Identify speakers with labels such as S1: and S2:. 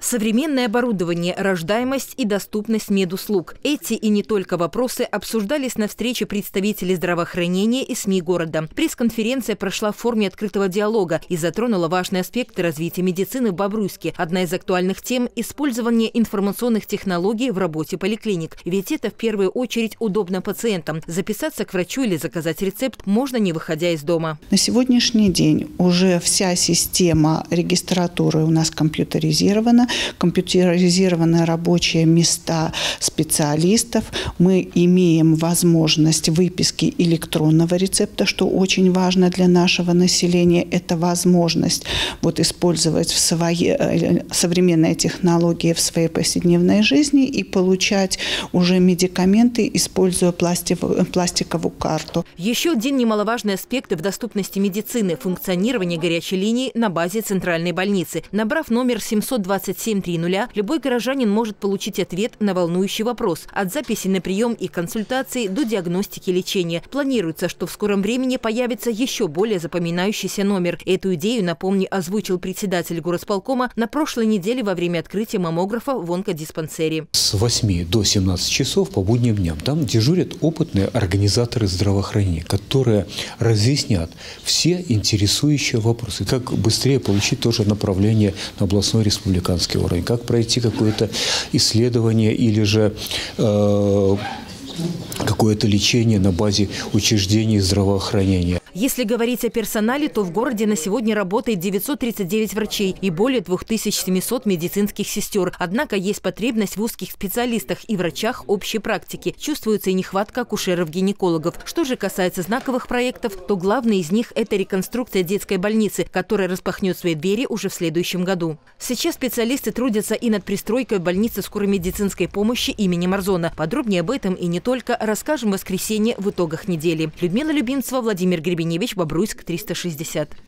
S1: Современное оборудование, рождаемость и доступность медуслуг. Эти и не только вопросы обсуждались на встрече представителей здравоохранения и СМИ города. Пресс-конференция прошла в форме открытого диалога и затронула важные аспекты развития медицины в Бобруйске. Одна из актуальных тем – использование информационных технологий в работе поликлиник. Ведь это в первую очередь удобно пациентам. Записаться к врачу или заказать рецепт можно, не выходя из дома.
S2: На сегодняшний день уже вся система регистратуры у нас компьютеризирована, компьютеризированы рабочие места специалистов. Мы имеем возможность выписки электронного рецепта, что очень важно для нашего населения. Это возможность использовать современные технологии в своей повседневной жизни и получать уже медикаменты, используя пластиковую карту.
S1: Еще один немаловажный аспект в доступности медицины – функционирование горячей линии на базе центральной больницы. Набрав номер 727-30, любой горожанин может получить ответ на волнующий вопрос – от записи на прием и консультации до диагностики и лечения. Планируется, что в скором времени появится еще более запоминающийся номер. Эту идею, напомню, озвучил председатель горосполкома на прошлой неделе во время открытия маммографа в онкодиспансере.
S3: С 8 до 17 часов по будним дням там дежурят опытные организаторы здравоохранения, которые разъяснят все интересующие вопросы. Как быстрее получить тоже направление на областной республиканский уровень, как пройти какое-то исследование или же какое-то лечение на базе учреждений здравоохранения.
S1: Если говорить о персонале, то в городе на сегодня работает 939 врачей и более 2700 медицинских сестер. Однако есть потребность в узких специалистах и врачах общей практики. Чувствуется и нехватка акушеров-гинекологов. Что же касается знаковых проектов, то главный из них – это реконструкция детской больницы, которая распахнет свои двери уже в следующем году. Сейчас специалисты трудятся и над пристройкой больницы скорой медицинской помощи имени Марзона. Подробнее об этом и не только расскажем в воскресенье в итогах недели. Людмила Любимцева, Владимир Гребеневич, Бобруйск, 360.